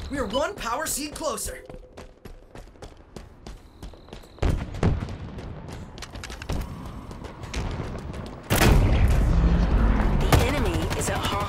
We are one power seed closer. The enemy is at Hawk